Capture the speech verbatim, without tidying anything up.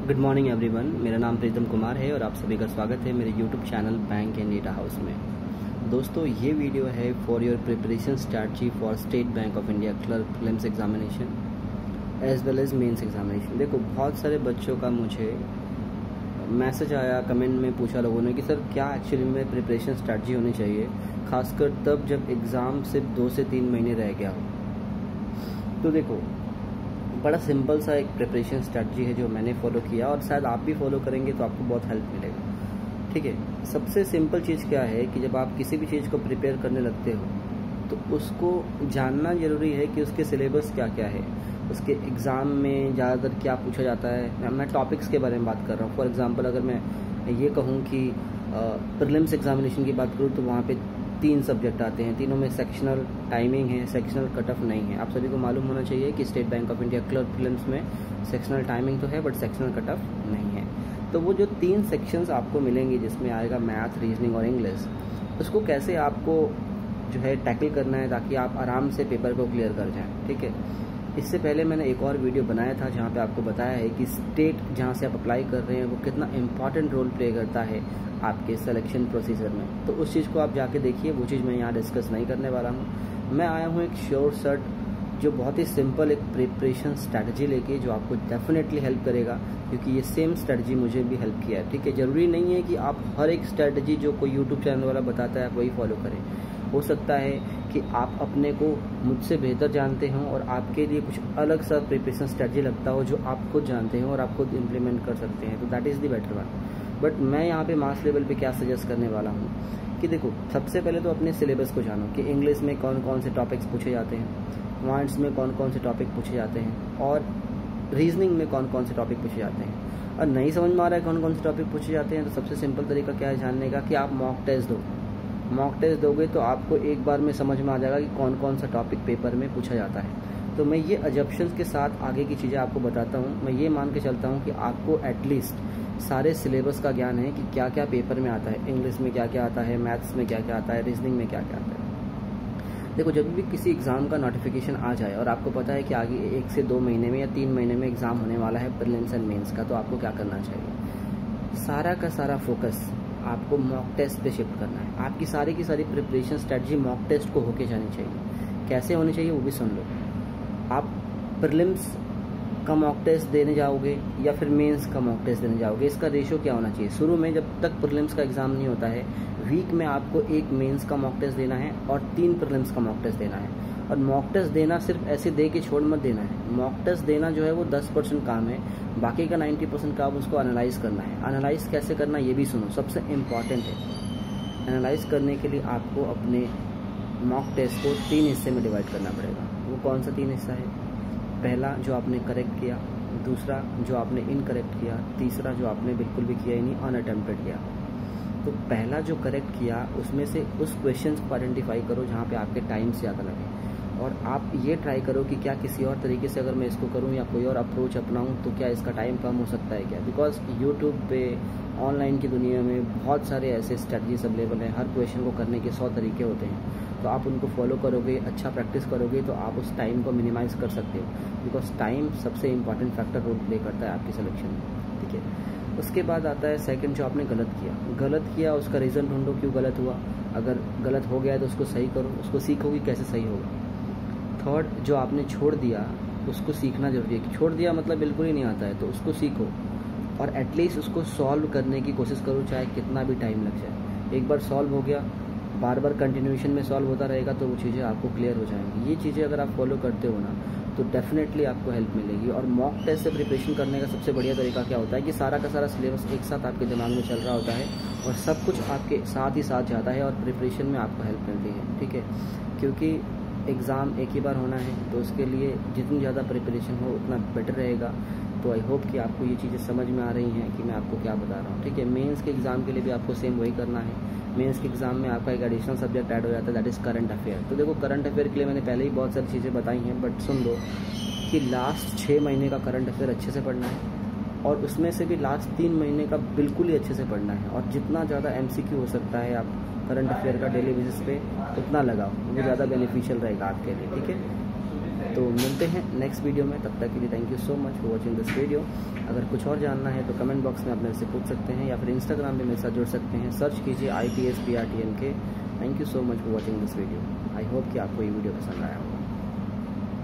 Good morning everyone, मेरा नाम प्रीतम कुमार है और आप सभी का स्वागत है मेरे YouTube channel bank and data house में। दोस्तों, ये वीडियो है for your preparation strategy for state bank of India clerk prelims examination as well as mains examination. देखो, बहुत सारे बच्चों का मुझे मैसेज आया, कमेंट में पूछा लोगों ने कि सर क्या एक्चुअली में प्रिपरेशन स्ट्रैटेजी होनी चाहिए, खासकर तब जब एग्ज़ाम सिर्फ दो से तीन महीने रह गया हो। तो देखो, बड़ा सिंपल सा एक प्रिपरेशन स्ट्रैटेजी है जो मैंने फॉलो किया और शायद आप भी फॉलो करेंगे तो आपको बहुत हेल्प मिलेगा। ठीक है, सबसे सिंपल चीज़ क्या है कि जब आप किसी भी चीज़ को प्रिपेयर करने लगते हो तो उसको जानना ज़रूरी है कि उसके सिलेबस क्या क्या है, उसके एग्ज़ाम में ज़्यादातर क्या पूछा जाता है। मैं टॉपिक्स के बारे में बात कर रहा हूँ। फॉर एग्ज़ाम्पल, अगर मैं ये कहूँ कि प्रीलिम्स एग्जामिनेशन की बात करूँ तो वहाँ पे तीन सब्जेक्ट आते हैं, तीनों में सेक्शनल टाइमिंग है, सेक्शनल कट ऑफ नहीं है। आप सभी को मालूम होना चाहिए कि state bank of India clerk prelims में सेक्शनल टाइमिंग तो है बट सेक्शनल कट ऑफ नहीं है। तो वो जो तीन सेक्शंस आपको मिलेंगे जिसमें आएगा मैथ, रीजनिंग और इंग्लिश, उसको कैसे आपको जो है टैकल करना है ताकि आप आराम से पेपर को क्लियर कर जाएँ। ठीक है, इससे पहले मैंने एक और वीडियो बनाया था जहाँ पे आपको बताया है कि स्टेट जहाँ से आप अप्लाई कर रहे हैं वो कितना इम्पॉर्टेंट रोल प्ले करता है आपके सिलेक्शन प्रोसीजर में। तो उस चीज़ को आप जाके देखिए, वो चीज़ मैं यहाँ डिस्कस नहीं करने वाला हूँ। मैं आया हूँ एक शॉर्ट शॉर्ट जो बहुत ही सिंपल एक प्रिपरेशन स्ट्रैटेजी लेके जो आपको डेफिनेटली हेल्प करेगा, क्योंकि ये सेम स्ट्रैटेजी मुझे भी हेल्प किया है। ठीक है, ज़रूरी नहीं है कि आप हर एक स्ट्रैटेजी जो कोई यूट्यूब चैनल वाला बताता है आप वही फॉलो करें। हो सकता है कि आप अपने को मुझसे बेहतर जानते हों और आपके लिए कुछ अलग सा प्रिपरेशन स्ट्रैटेजी लगता हो जो आप खुद जानते हो और आप खुद इम्प्लीमेंट कर सकते हैं, तो that is the better one. But मैं यहाँ पे मास लेवल पे क्या सजेस्ट करने वाला हूँ कि देखो, सबसे पहले तो अपने सिलेबस को जानो कि इंग्लिश में कौन कौन से टॉपिक्स पूछे जाते हैं, क्वांट्स में कौन कौन से टॉपिक पूछे जाते हैं और रीजनिंग में कौन कौन से टॉपिक पूछे जाते हैं। और नहीं समझ में आ रहा है कौन कौन से टॉपिक पूछे जाते हैं तो सबसे सिंपल तरीका क्या है जानने का कि आप मॉक टेस्ट दो। मॉक टेस्ट दोगे तो आपको एक बार में समझ में आ जाएगा कि कौन कौन सा टॉपिक पेपर में पूछा जाता है। तो मैं ये अजम्पशंस के साथ आगे की चीज़ें आपको बताता हूँ। मैं ये मान के चलता हूँ कि आपको एटलीस्ट सारे सिलेबस का ज्ञान है कि क्या क्या पेपर में आता है, इंग्लिश में क्या क्या आता है, मैथ्स में क्या क्या आता है, रीजनिंग में क्या क्या आता है। देखो, जब भी किसी एग्ज़ाम का नोटिफिकेशन आ जाए और आपको पता है कि आगे एक से दो महीने में या तीन महीने में एग्ज़ाम होने वाला है प्रीलिम्स एंड मेंस का, तो आपको क्या करना चाहिए, सारा का सारा फोकस आपको मॉक टेस्ट पे शिफ्ट करना है। आपकी सारी की सारी प्रिपरेशन स्ट्रेटजी मॉक टेस्ट को होके जानी चाहिए। कैसे होनी चाहिए वो भी सुन लो। आप प्रीलिम्स का मॉक टेस्ट देने जाओगे या फिर मेंस का मॉक टेस्ट देने जाओगे, इसका रेशो क्या होना चाहिए। शुरू में जब तक प्रीलिम्स का एग्जाम नहीं होता है, वीक में आपको एक मेंस का मॉक टेस्ट देना है और तीन प्रीलिम्स का मॉक टेस्ट देना है। और मॉक टेस्ट देना सिर्फ ऐसे दे के छोड़ मत देना है। मॉक टेस्ट देना जो है वो दस परसेंट काम है, बाकी का नाइन्टी परसेंट काम उसको एनालाइज करना है। एनालाइज कैसे करना ये भी सुनो, सबसे इम्पॉर्टेंट है। एनालाइज करने के लिए आपको अपने मॉक टेस्ट को तीन हिस्से में डिवाइड करना पड़ेगा। वो कौन सा तीन हिस्सा है? पहला जो आपने करेक्ट किया, दूसरा जो आपने इनकरेक्ट किया, तीसरा जो आपने बिल्कुल भी किया ही नहीं, अनअटेम्प्टेड किया। तो पहला जो करेक्ट किया उसमें से उस क्वेश्चंस को आइडेंटिफाई करो जहाँ पे आपके टाइम से ज़्यादा लगे और आप ये ट्राई करो कि क्या किसी और तरीके से अगर मैं इसको करूँ या कोई और अप्रोच अपनाऊँ तो क्या इसका टाइम कम हो सकता है क्या। बिकॉज यूट्यूब पे ऑनलाइन की दुनिया में बहुत सारे ऐसे स्ट्रैटेजीज अवेलेबल हैं। हर क्वेश्चन को करने के सौ तरीके होते हैं, तो आप उनको फॉलो करोगे, अच्छा प्रैक्टिस करोगे तो आप उस टाइम को मिनिमाइज़ कर सकते हो। बिकॉज टाइम सबसे इंपॉर्टेंट फैक्टर रोल प्ले करता है आपके सिलेक्शन में। ठीक है, उसके बाद आता है सेकंड, जो आपने गलत किया। गलत किया उसका रीज़न ढूंढो, क्यों गलत हुआ। अगर गलत हो गया है तो उसको सही करो, उसको सीखो कि कैसे सही होगा। थर्ड, जो आपने छोड़ दिया उसको सीखना जरूरी है। कि छोड़ दिया मतलब बिल्कुल ही नहीं आता है तो उसको सीखो और एटलीस्ट उसको सॉल्व करने की कोशिश करो, चाहे कितना भी टाइम लग जाए। एक बार सॉल्व हो गया, बार बार कंटिन्यूएशन में सॉल्व होता रहेगा तो वो चीज़ें आपको क्लियर हो जाएंगी। ये चीज़ें अगर आप फॉलो करते हो ना तो डेफिनेटली आपको हेल्प मिलेगी। और मॉक टेस्ट से प्रिपरेशन करने का सबसे बढ़िया तरीका क्या होता है कि सारा का सारा सिलेबस एक साथ आपके दिमाग में चल रहा होता है और सब कुछ आपके साथ ही साथ जाता है और प्रिपरेशन में आपको हेल्प मिलती है। ठीक है, क्योंकि एग्ज़ाम एक ही बार होना है तो उसके लिए जितनी ज़्यादा प्रिपरेशन हो उतना बेटर रहेगा। तो आई होप कि आपको ये चीज़ें समझ में आ रही हैं कि मैं आपको क्या बता रहा हूँ। ठीक है, मेंस के एग्ज़ाम के लिए भी आपको सेम वही करना है। मेंस के एग्ज़ाम में आपका एक एडिशनल सब्जेक्ट ऐड हो जाता है, दैट इज़ करंट अफेयर। तो देखो, करंट अफेयर के लिए मैंने पहले ही बहुत सारी चीज़ें बताई हैं, बट सुन लो कि लास्ट छः महीने का करंट अफेयर अच्छे से पढ़ना है और उसमें से भी लास्ट तीन महीने का बिल्कुल ही अच्छे से पढ़ना है। और जितना ज़्यादा एमसीक्यू हो सकता है आप करंट अफेयर का डेली बेसिस पे उतना लगाओ, वो ज़्यादा बेनिफिशियल रहेगा आपके लिए। ठीक है, तो मिलते हैं नेक्स्ट वीडियो में, तब तक के लिए thank you so much for watching this video. अगर कुछ और जानना है तो कमेंट बॉक्स में आप मेरे से पूछ सकते हैं या फिर इंस्टाग्राम पे मेरे साथ जुड़ सकते हैं, सर्च कीजिए I T S P R T N के। Thank you so much for watching this video. I hope कि आपको ये वीडियो पसंद आया हो।